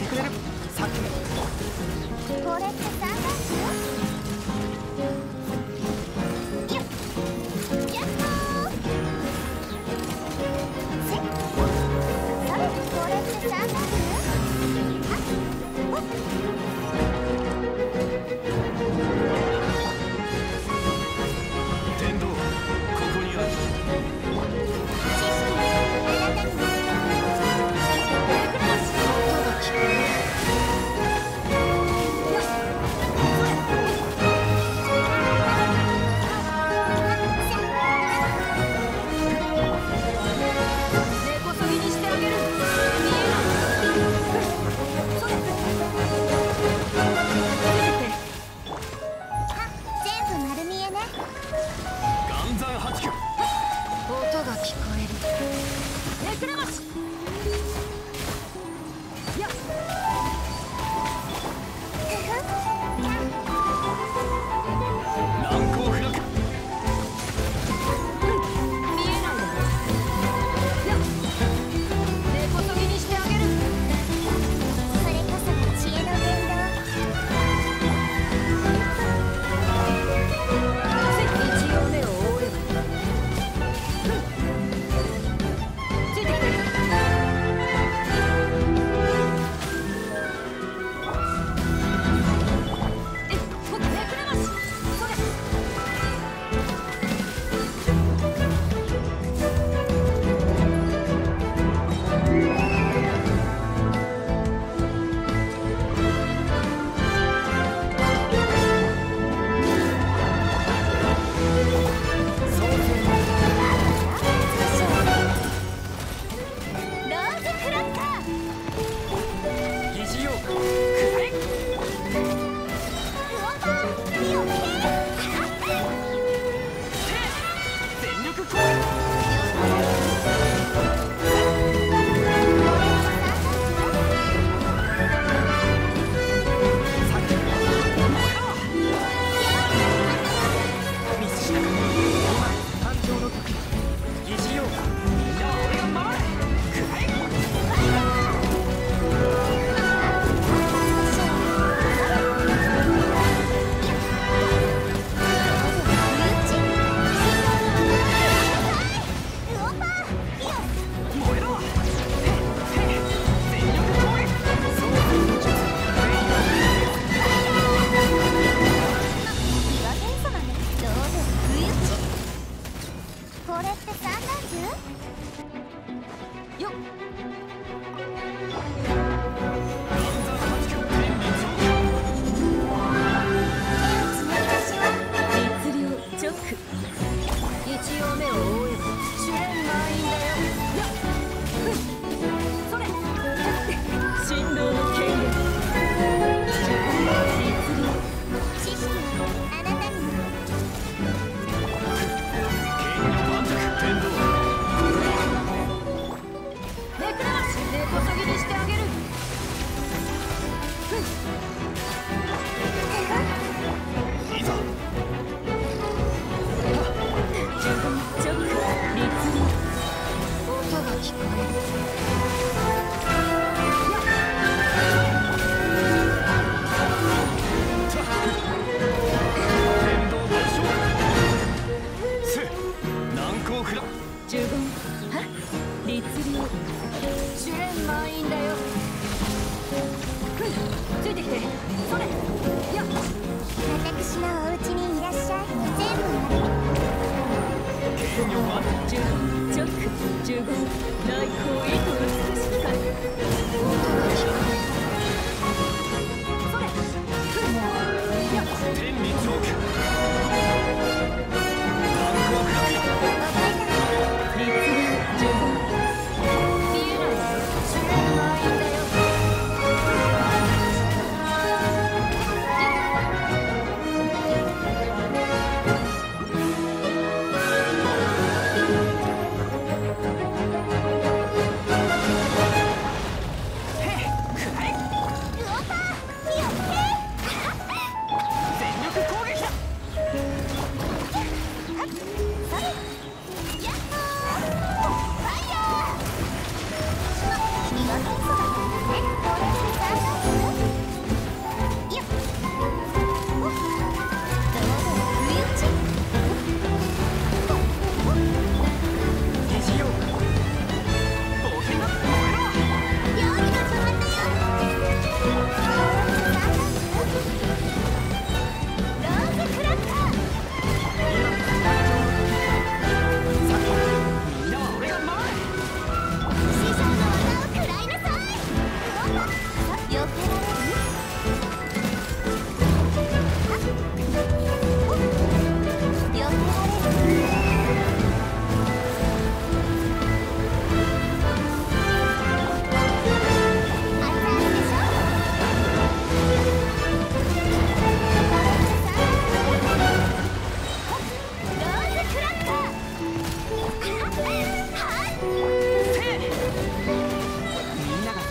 てくれる。さっきこれって三段子？よっやっほーせっそれこれって三段子？はっほっ天道、ここにある。 知識あなたにも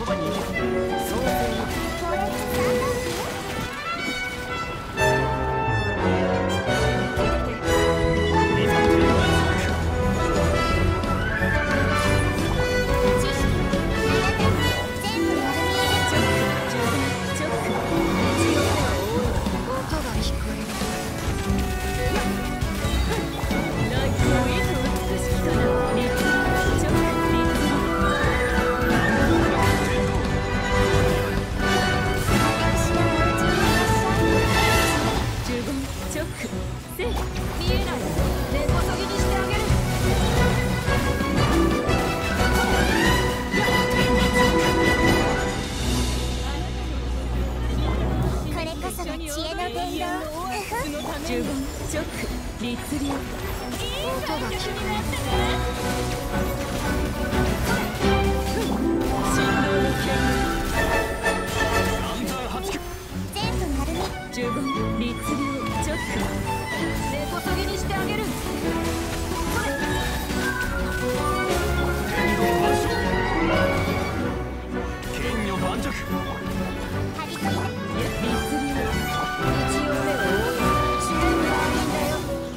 ば逃げる。そうせんよ。 これって三段級？ いざ天満足。 知識あなた全部丸見え。 チョック、チョック、血を音が聞こえる。ナイフをいと美しきかな。リッツ、チョック、リッツ。 天道。 私のお家にいらっしゃい。 十分、チョック、せい。見えない。根こそぎにしてあげる。 これこそが知恵の伝道。 十分、チョック、律流。音が聞こえる。振動の剣。 暗算八九。 全部丸見十分、律流、チョック。根こそぎにしてあげる。 天道万象。剣女盤石。 はびこりな。 律流。一応目を覆う。全部悪いんだよ。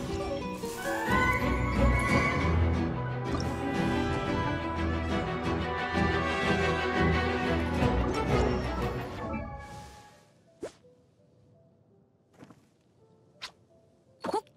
ほっ。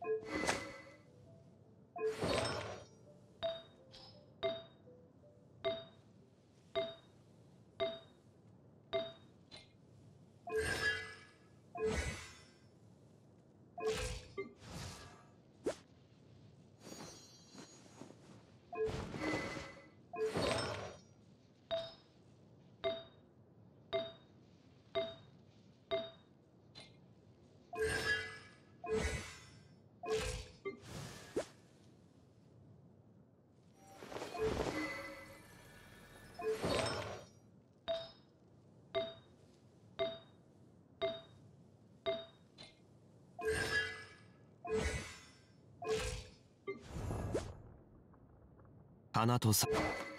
花とさ。